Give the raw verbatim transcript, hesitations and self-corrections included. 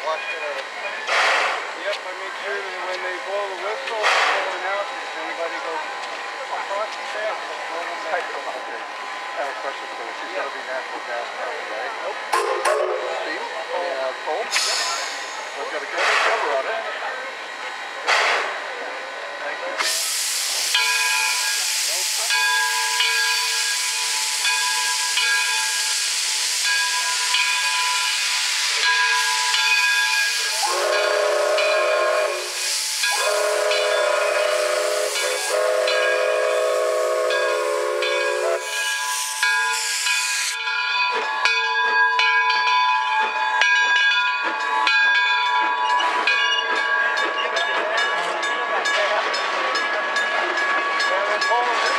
Yep, I make sure that when they blow the whistle, it's going out. If anybody goes across the track, it's blowing back. I have a question for you. She's going to be natural gas powered, right? Nope. Steam? Yeah, coal? Yep. So it's got a good cover on it. Thank you. And then pull it